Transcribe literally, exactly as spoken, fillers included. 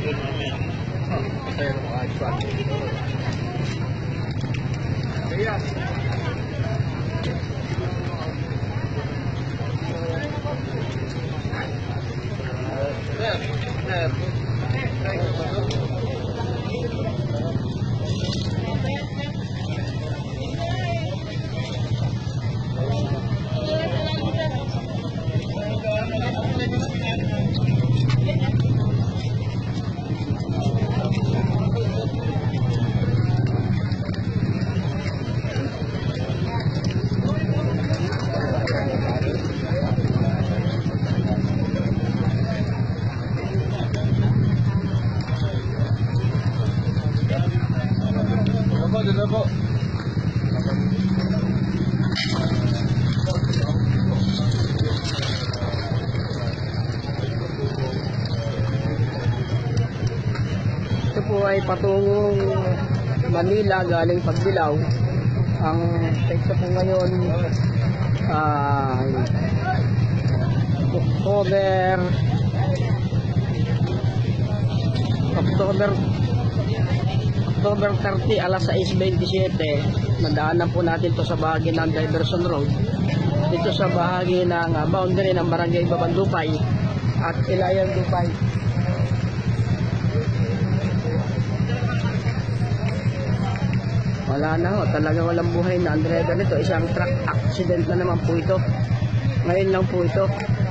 Ito po ay patungong Manila galing Pagbilao. Ang teksto po ngayon ay October October October thirty alas sais beintisiete. Nadaanan po natin to sa bahagi ng Diversion Road, dito sa bahagi ng uh, boundary ng Barangay Babandupay at Ilayan Dupay. Wala na ho, talaga walang buhay na ang driver nito. Isang truck accident na naman po ito. Ngayon lang po ito.